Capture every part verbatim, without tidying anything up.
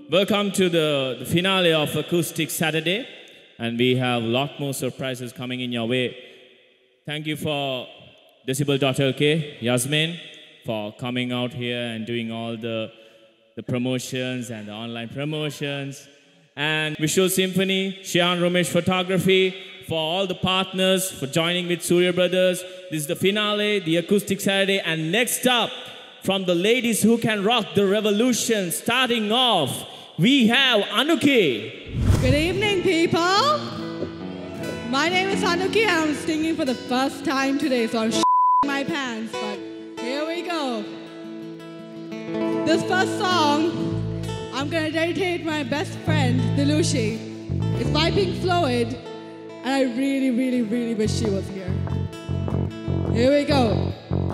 Welcome to the, the finale of Acoustic Saturday, and we have a lot more surprises coming in your way. Thank you for Decibel.lk, Yasmin, for coming out here and doing all the, the promotions and the online promotions. And Visual Symphony, Shihan Ramesh Photography, for all the partners, for joining with Surya Brothers. This is the finale, the Acoustic Saturday, and next up, from the ladies who can rock the revolution, starting off, we have Anuki. Good evening, people. My name is Anuki, and I'm singing for the first time today, so I'm sh**ing my pants, but here we go. This first song, I'm gonna dedicate my best friend, Dilushi. It's by Pink Floyd, and I really, really, really wish she was here. Here we go.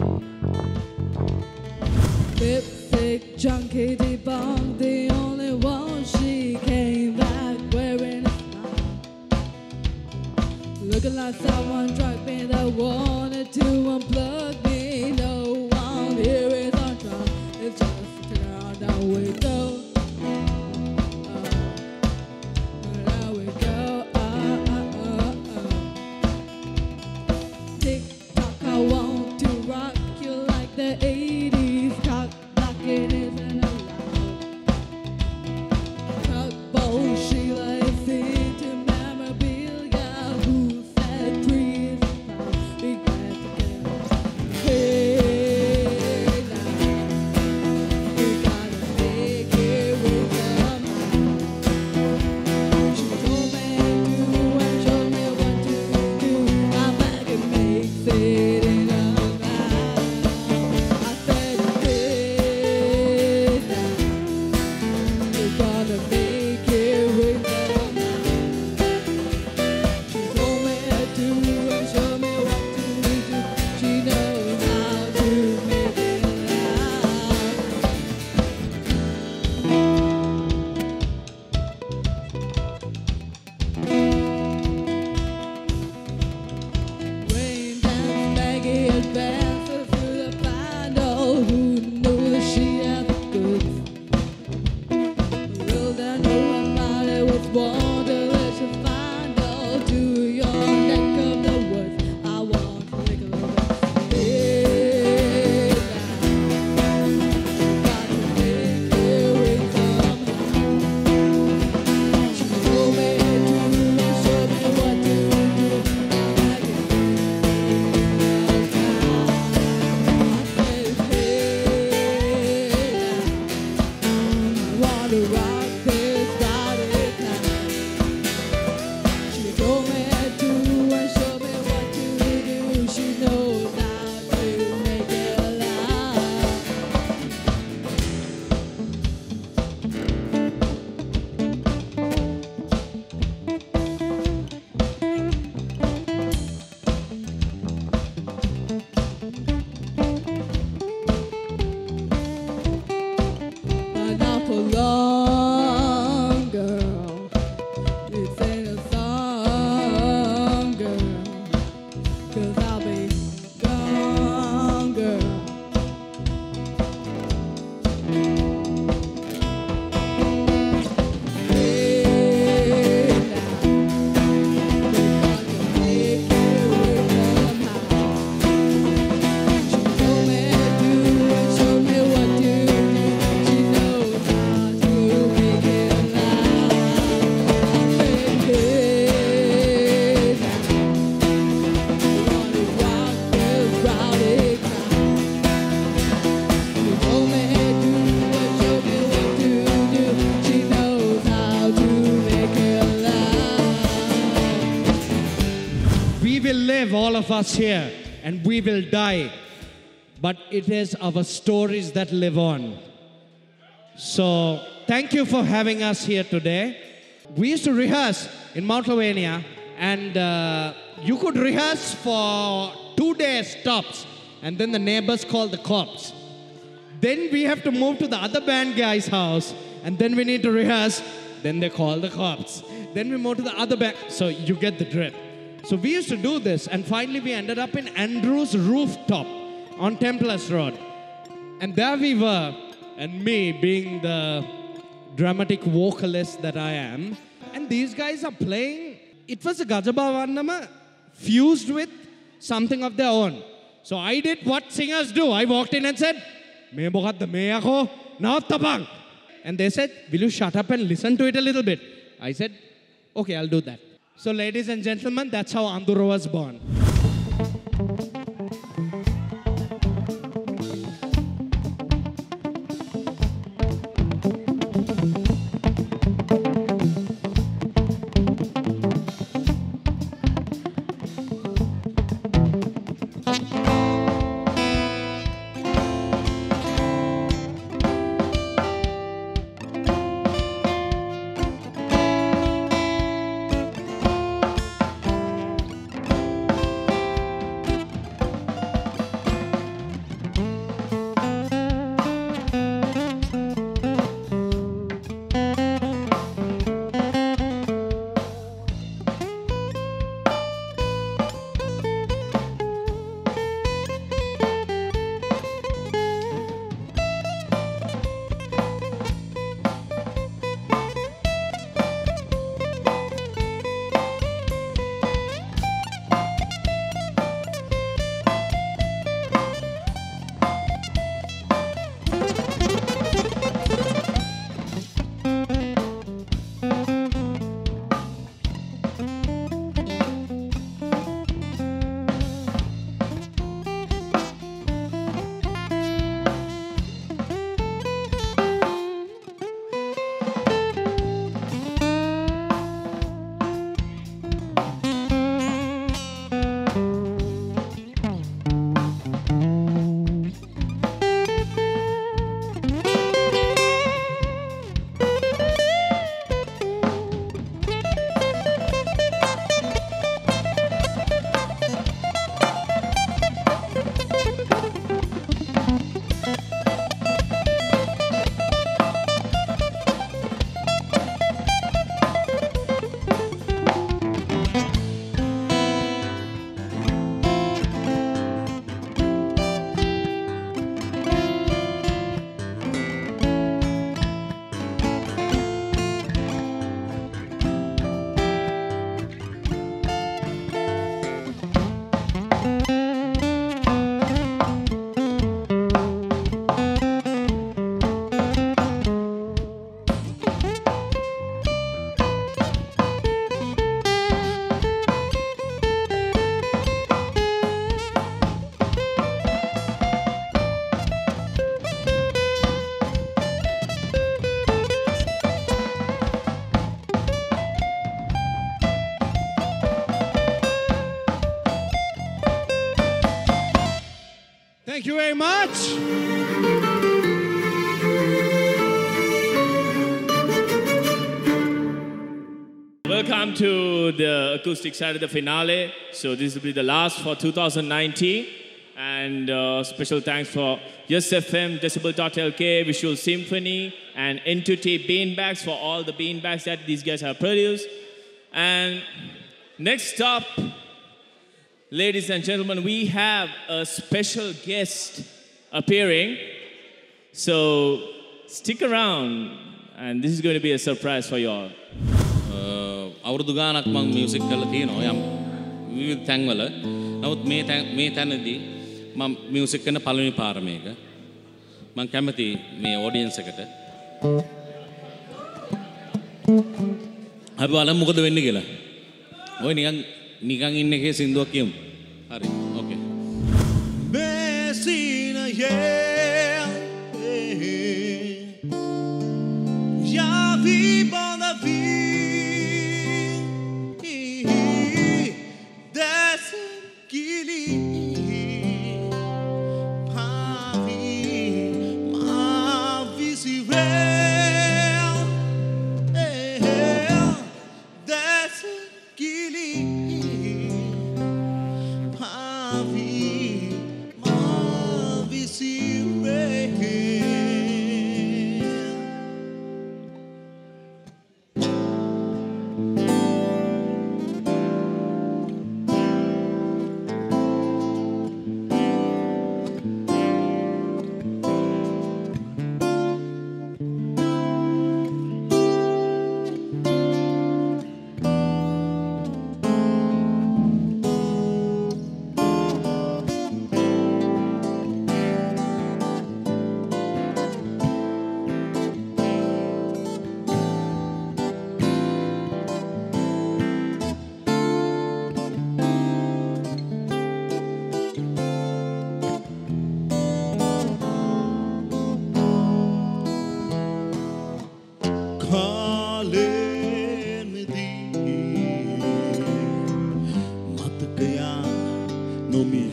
Lipstick junkie debunked, the only one. She came back wearing a smile, looking like someone drugged me that wanted to unplug me. No one here is on trial, it's just turn around, down we go. Uh, down we go. Uh, uh, uh, uh. Tick tock, I want to rock you like the eighties. Cock blocking isn't allowed. Tugboat Sheila is into memorabilia. Who said three is a pound? We got to get hey now. We gotta make it with somehow. She told me to and showed me what to do. I'm back and makes it in a I said, hey now, we gotta make it with somehow. She told me to and showed me what to do. She knows how to make it loud. Rain dance, Maggie advances through the final. Who knew that she had the goods? Little did I know about it was one delicious final. To your neck of the woods, I want to lick a little bit. Hey now, gotta make it with somehow. She told me to and showed me what to do. I can I said, hey now, I want to rock this body now. She told me to and showed me what to do. She knows how to make it loud. But not for long, girl. This ain't a song, girl. 'Cause I'll be gone, girl. Hey now, we gotta make it with somehow. She told me to and showed me what to do. She knows how to make it loud. I said, hey now, we wanna rock this rowdy crowd. She told me to and showed me what to do. She knows how to make it loud. We will live, all of us here, and we will die. But it is our stories that live on. So, thank you for having us here today. We used to rehearse in Mount Lavinia, and uh, you could rehearse for two days tops, and then the neighbors called the cops. Then we have to move to the other band guy's house, and then we need to rehearse. Then they call the cops. Then we move to the other band. So you get the drift. So we used to do this, and finally we ended up in Andrew's rooftop on Templars Road. And there we were, and me being the dramatic vocalist that I am. And these guys are playing. It was a Gajabavannama fused with something of their own. So I did what singers do. I walked in and said, "Me bokadda me ako nawattapang." And they said, "Will you shut up and listen to it a little bit?" I said, "Okay, I'll do that." So ladies and gentlemen, that's how Andura was born. Thank you very much. Welcome to the acoustic side of the finale. So this will be the last for two thousand nineteen. And uh, special thanks for Yes F M, Decibel dot L K, Visual Symphony, and Entity Beanbags for all the beanbags that these guys have produced. And next up, ladies and gentlemen, we have a special guest appearing. So stick around, and this is going to be a surprise for you all. අවුරුදු ගානක් මම music කරලා තියෙනවා යම් විවිධ තැන්වල. නමුත් මේ මේ තැනදී මම මියුසික් කරන පළවෙනි පාර මේක. මම කැමති මේ ඔඩියන්ස් එකට. අපි බලමු මොකද වෙන්නේ කියලා. ඔය නිකන් නිකන් ඉන්න එකේ සින්දුවක් කියමු. හරි. ඕකේ. Messina yeah. Ya vi bon la vie.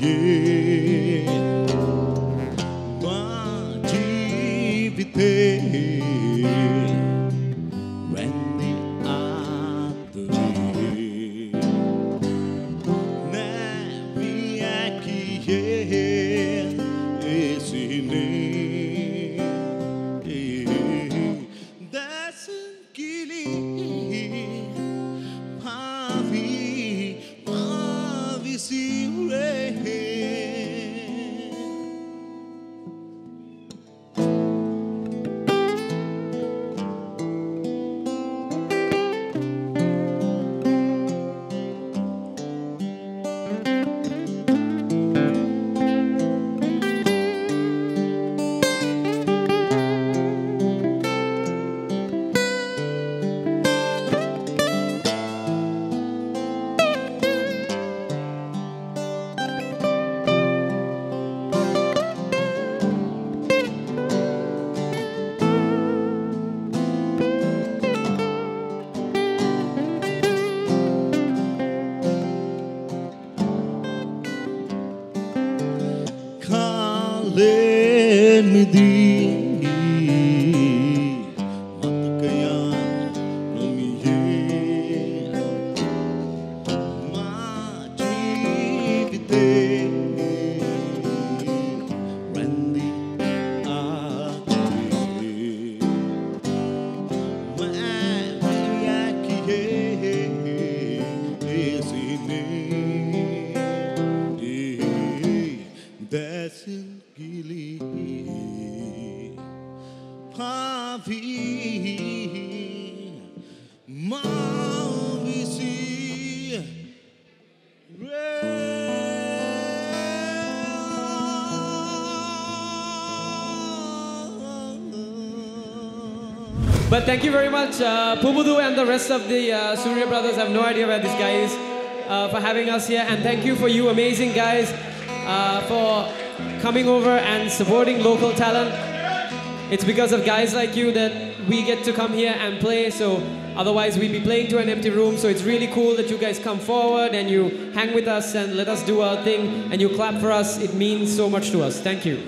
But thank you very much, uh, Pumudu and the rest of the uh, Surya brothers. I have no idea where this guy is, uh, for having us here. And thank you for you amazing guys uh, for coming over and supporting local talent. It's because of guys like you that we get to come here and play. So otherwise we'd be playing to an empty room. So it's really cool that you guys come forward and you hang with us and let us do our thing and you clap for us. It means so much to us. Thank you.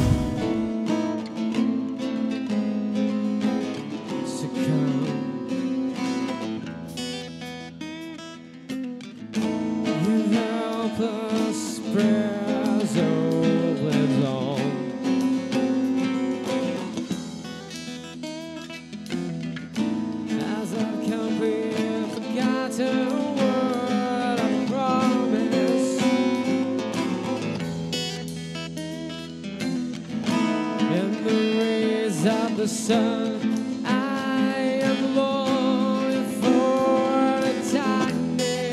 the sun. I am longing for a darkness.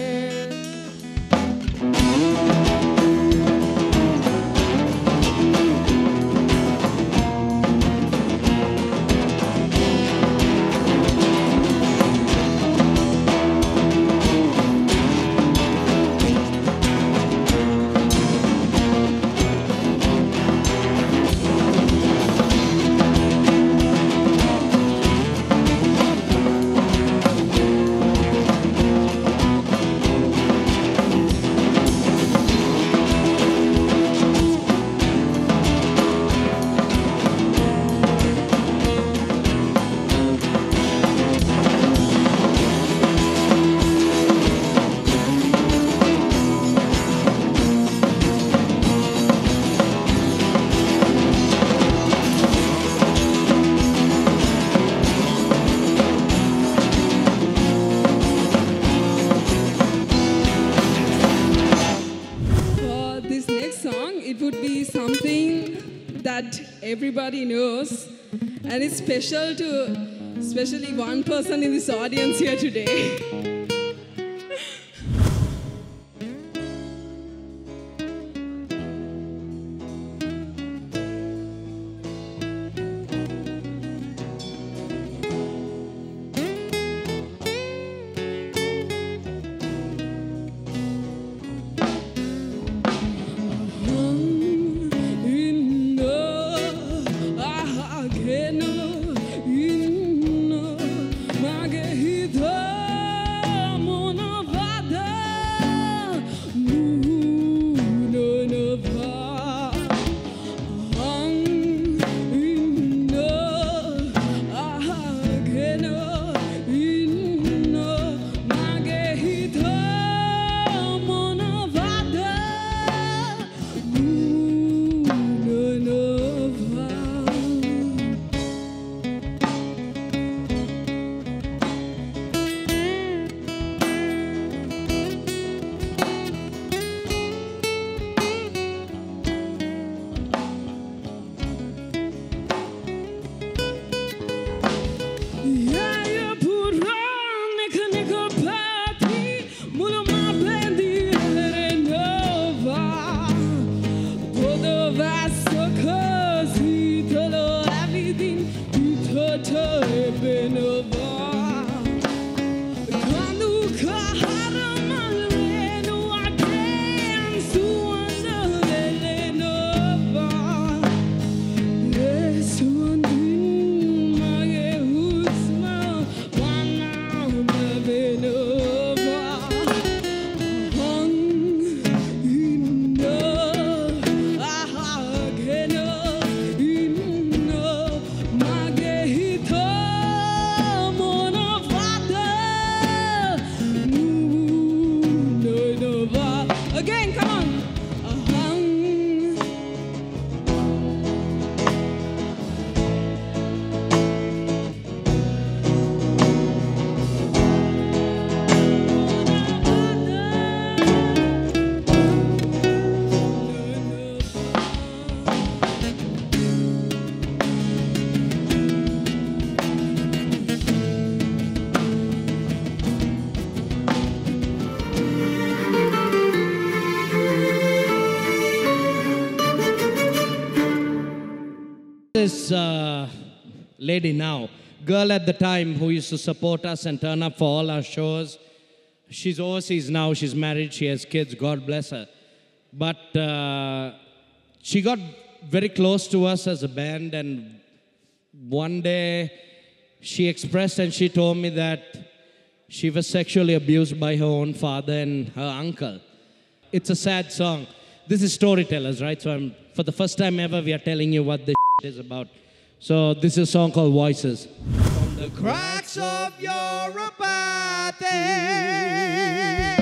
That everybody knows, and it's special to especially one person in this audience here today. This uh, lady now, girl at the time who used to support us and turn up for all our shows, she's overseas now, she's married, she has kids, God bless her. But uh, she got very close to us as a band, and one day she expressed and she told me that she was sexually abused by her own father and her uncle. It's a sad song. This is Storytellers, right? So I'm, for the first time ever, we are telling you what this is about. So this is a song called Voices. From the cracks of your apathy,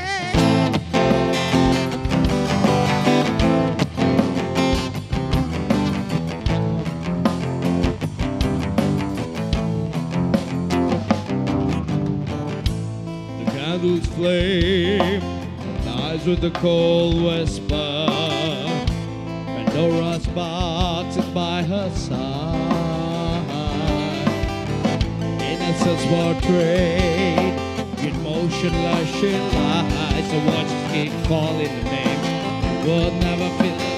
candle's flame lies with the cold whisper. Pandora's box is by her side. Innocence portrayed in motionless she lies. The watches keep calling the name. We'll never feel the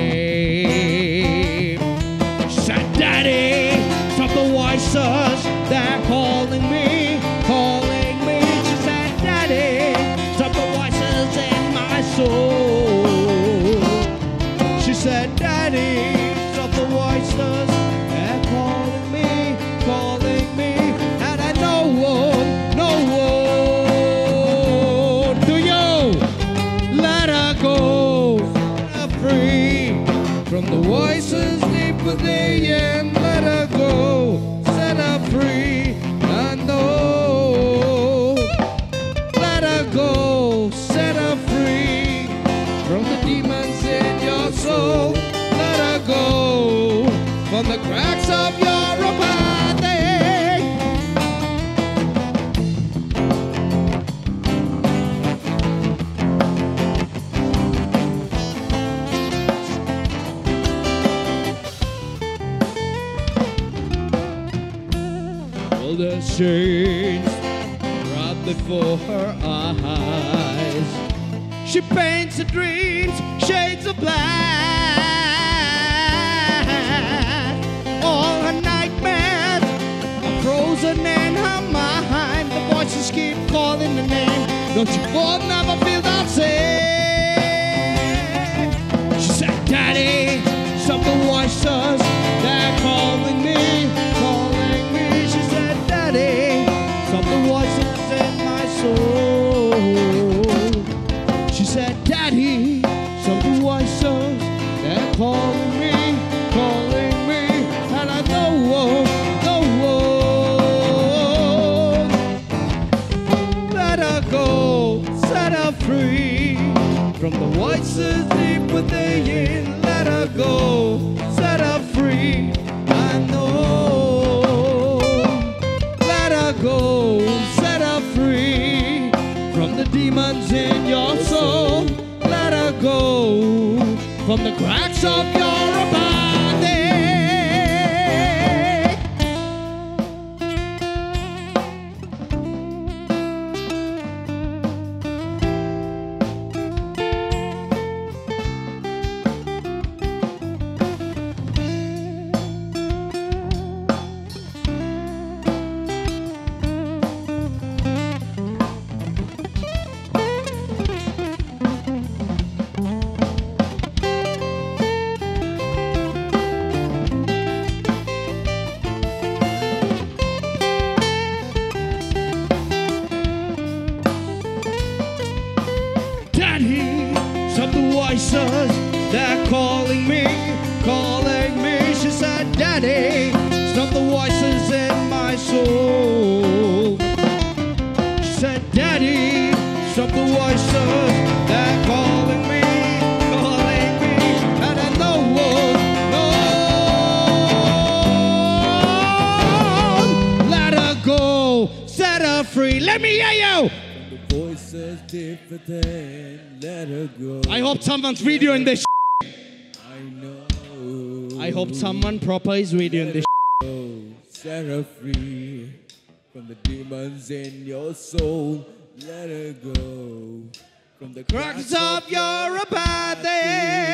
same. She said, Daddy, stop the voices. They're calling me, calling me. She said, Daddy, stop the voices in my soul. She said, Daddy, stop the voices. They're calling me, calling me. And I know one, no one. Do you let her go? Set her free from the voices deep within. Let her go. Set her free. I know. Let her go. Set her free from the demons in your soul. Let her go from the cracks of your apathy. All the shades right before her eyes. She paints her dreams shades of black. All her nightmares are frozen in her mind. The voices keep calling the name. Don't you both never feel the same? She said, Daddy, stop the voices. They're calling me, calling me. She said, Daddy, stop the voices in my soul. She said, Daddy, stop the voices. They're calling me, calling me. And I know, no one. Let her go, set her free from the voices deep within. Let her go, set her free. I know. Let her go, set her free from the demons in your soul. Let her go from the cracks of your apathy. Daddy, stop the voices. They're calling me, calling me. She said, Daddy, stop the voices in my soul. She said, Daddy, stop the voices. They're calling me, calling me. And I know, no. Let her go, set her free. Let me hear you. Voices different, let her go. I hope someone's videoing this. I know. I hope someone proper is videoing this. Go, set her free from the demons in your soul. Let her go from the Cracks of your apathy.